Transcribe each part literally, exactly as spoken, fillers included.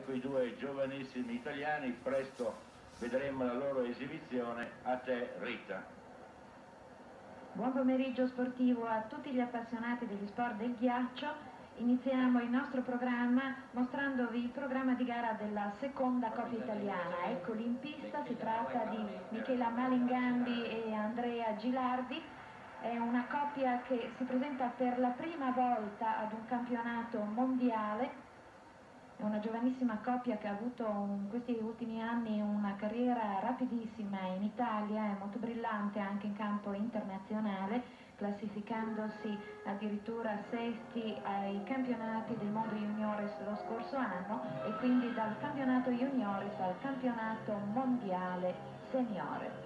ecco i due giovanissimi italiani, presto vedremo la loro esibizione. A te Rita. Buon pomeriggio sportivo a tutti gli appassionati degli sport del ghiaccio. Iniziamo il nostro programma mostrandovi il programma di gara della seconda coppia italiana. Eccoli in pista, si tratta di Michela Malingambi e Andrea Gilardi. È una coppia che si presenta per la prima volta ad un campionato mondiale. È una giovanissima coppia che ha avuto in questi ultimi anni una carriera rapidissima in Italia e molto brillante anche in campo internazionale, classificandosi addirittura sesti ai campionati del mondo juniores lo scorso anno e quindi dal campionato juniores al campionato mondiale seniore.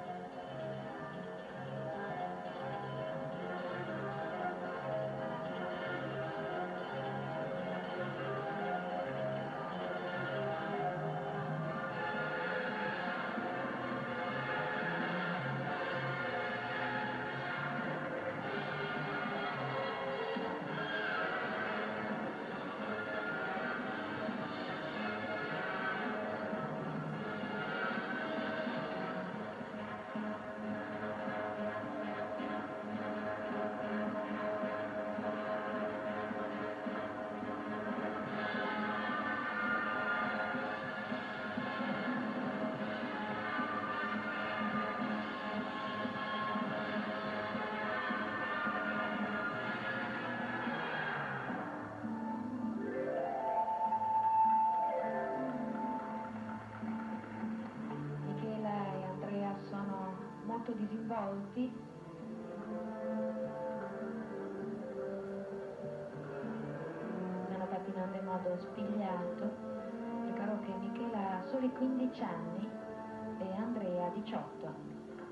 Molto disinvolti, stanno pattinando in modo spigliato. Ricordo che Michela ha soli quindici anni e Andrea diciotto.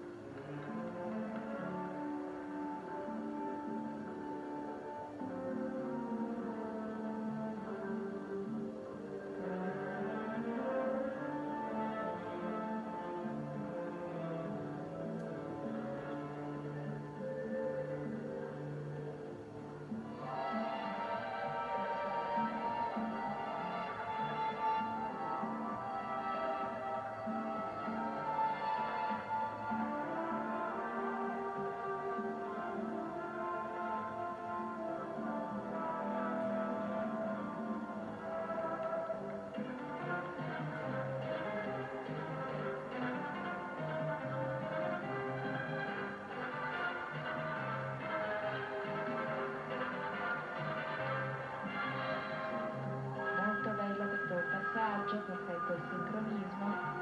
Perfetto il sincronismo.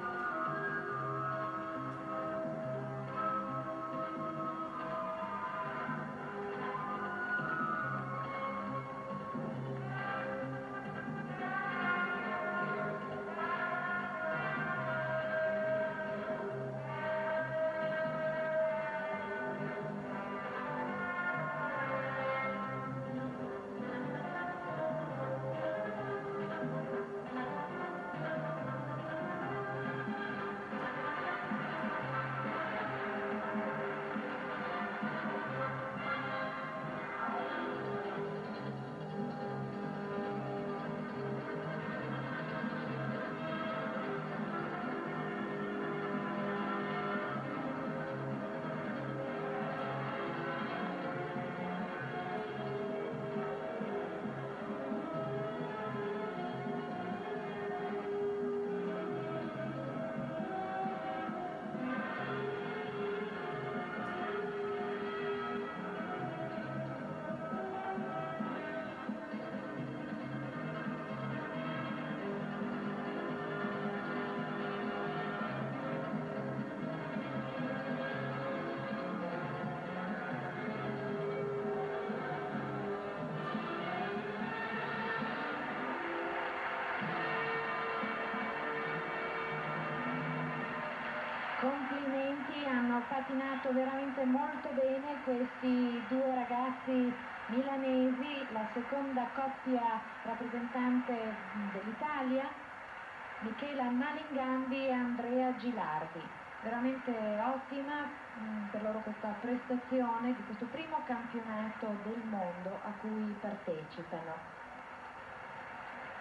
Complimenti, hanno pattinato veramente molto bene questi due ragazzi milanesi, la seconda coppia rappresentante dell'Italia, Michela Malingambi e Andrea Gilardi. Veramente ottima mh, per loro questa prestazione di questo primo campionato del mondo a cui partecipano.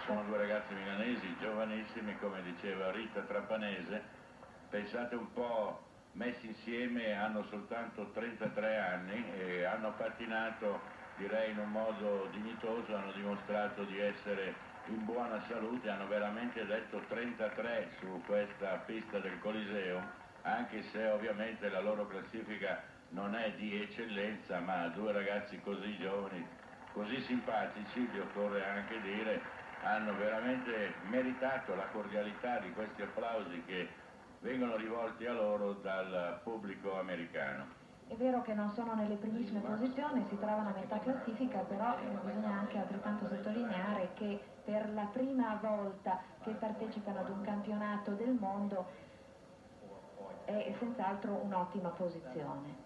Sono due ragazzi milanesi, giovanissimi, come diceva Rita Trapanese. Pensate un po', messi insieme hanno soltanto trentatré anni e hanno pattinato, direi, in un modo dignitoso, hanno dimostrato di essere in buona salute, hanno veramente detto trentatré su questa pista del Coliseo, anche se ovviamente la loro classifica non è di eccellenza, ma due ragazzi così giovani, così simpatici, vi occorre anche dire, hanno veramente meritato la cordialità di questi applausi che vengono rivolti a loro dal pubblico americano. È vero che non sono nelle primissime posizioni, si trovano a metà classifica, però bisogna anche altrettanto sottolineare che per la prima volta che partecipano ad un campionato del mondo è senz'altro un'ottima posizione.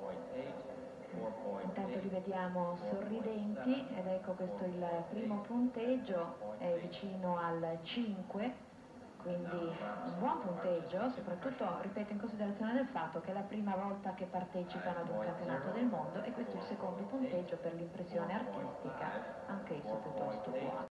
Intanto li vediamo sorridenti ed ecco questo il primo punteggio, è vicino al cinque. Quindi un buon punteggio, soprattutto, ripeto, in considerazione del fatto che è la prima volta che partecipano ad un campionato del mondo e questo è il secondo punteggio per l'impressione artistica, anch'esso piuttosto buono.